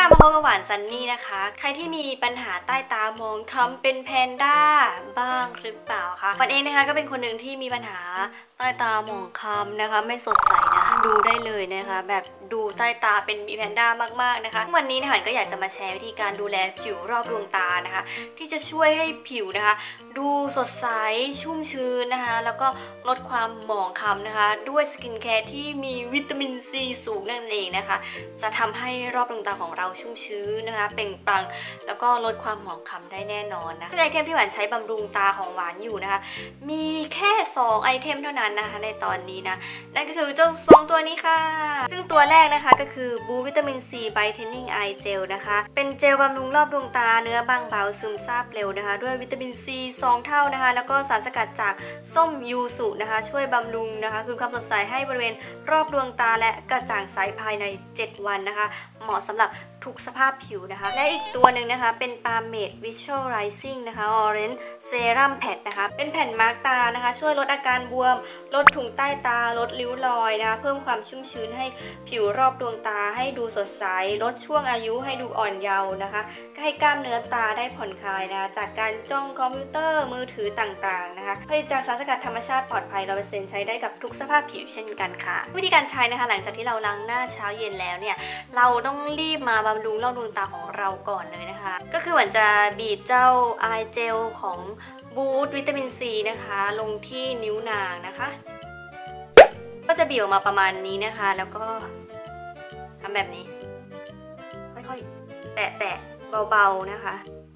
มาพบกับหวานซันนี่นะคะใครที่มีปัญหาใต้ตามองคล้ำเป็นแพนด้าบ้างหรือเปล่าคะวันเองนะคะก็เป็นคนหนึ่งที่มีปัญหาใต้ตาหมองคล้ำนะคะไม่สดใสนะดูได้เลยนะคะแบบดูใต้ตาเป็นมีแพนด้ามากๆนะคะวันนี้นะคะก็อยากจะมาแชร์วิธีการดูแลผิวรอบดวงตานะคะที่จะช่วยให้ผิวนะคะดูสดใสชุ่มชื้นนะคะแล้วก็ลดความหมองคล้ำนะคะด้วยสกินแคร์ที่มีวิตามินซีสูงนั่นเองนะคะจะทำให้รอบดวงตาของเราชุ่มชื้นนะคะเปล่งปลั่งแล้วก็ลดความหมองคล้ำได้แน่นอนนะไอเทมที่หวานใช้บำรุงตาของหวานอยู่นะคะมีแค่2ไอเทมเท่านั้นนะคะในตอนนี้นะนั่นก็คือเจ้า2ตัวนี้ค่ะซึ่งตัวแรกนะคะก็คือบูวิตามินซีไบเทนนิ่งไอเจลนะคะเป็นเจลบำรุงรอบดวงตาเนื้อบางเบาซึมซาบเร็วนะคะด้วยวิตามินซี2เท่านะคะแล้วก็สารสกัดจากส้มยูสุนะคะช่วยบำรุงนะคะคืนความสดใสให้บริเวณรอบดวงตาและกระจ่างใสภายใน7วันนะคะเหมาะสำหรับทุกสภาพผิวนะคะและอีกตัวหนึ่งนะคะเป็นปาเมดวิชวลไรซิ่งนะคะออเรนจ์เซรั่มแพดนะคะเป็นแผ่นมาร์กตานะคะช่วยลดอาการบวมลดถุงใต้ตาลดริ้วรอยนะคะเพิ่มความชุ่มชื้นให้ผิวรอบดวงตาให้ดูสดใสลดช่วงอายุให้ดูอ่อนเยาว์นะคะให้กล้ามเนื้อตาได้ผ่อนคลายนะคะจากการจ้องคอมพิวเตอร์มือถือต่างๆนะคะผลิตจากสารสกัดธรรมชาติปลอดภัย 100% ใช้ได้กับทุกสภาพผิวเช่นกันค่ะวิธีการใช้นะคะหลังจากที่เราล้างหน้าเช้าเย็นแล้วเนี่ยเราต้องรีบมาบำรุงรอบดวงตาของเราก่อนเลยนะคะก็คือเหมือนจะบีบเจ้าไอเจลของบูสต์วิตามินซีนะคะลงที่นิ้วนางนะคะก็จะบีบออกมาประมาณนี้นะคะแล้วก็ทำแบบนี้ค่อยๆแตะๆเบาๆนะคะ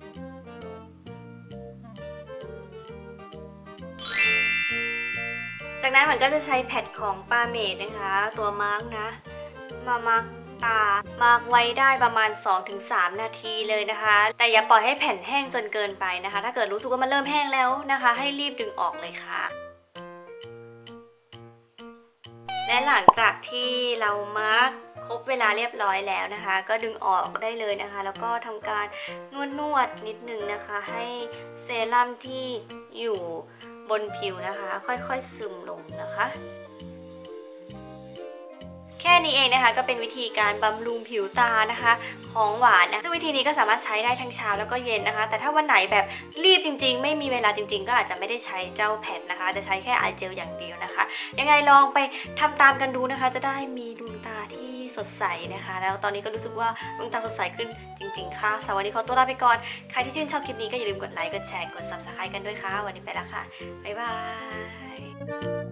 จากนั้นมันก็จะใช้แพดของปาเมดนะคะตัวมาร์กนะมาร์กตามาร์กไว้ได้ประมาณ 2-3 นาทีเลยนะคะแต่อย่าปล่อยให้แผ่นแห้งจนเกินไปนะคะถ้าเกิดรู้สึกว่ามันเริ่มแห้งแล้วนะคะให้รีบดึงออกเลยค่ะและหลังจากที่เรามาร์กครบเวลาเรียบร้อยแล้วนะคะก็ดึงออกได้เลยนะคะแล้วก็ทำการนวดนิดนึงนะคะให้เซรั่มที่อยู่บนผิวนะคะค่อยๆซึมลงนะคะแค่นี้เองนะคะก็เป็นวิธีการบำรุงผิวตานะคะของหวานนะซึ่งวิธีนี้ก็สามารถใช้ได้ทั้งเช้าแล้วก็เย็นนะคะแต่ถ้าวันไหนแบบรีบจริงๆไม่มีเวลาจริงๆก็อาจจะไม่ได้ใช้เจ้าแผ่นนะคะจะใช้แค่ไอเจลอย่างเดียวนะคะยังไงลองไปทำตามกันดูนะคะจะได้มีดวงตาที่สดใสนะคะแล้วตอนนี้ก็รู้สึกว่าดวงตาสดใสขึ้นจริงๆค่ะสวัสดีขอตัวลาไปก่อนใครที่ชื่นชอบคลิปนี้ก็อย่าลืมกดไลค์กดแชร์กด Subscribe กันด้วยค่ะวันนี้ไปแล้วค่ะบ๊ายบาย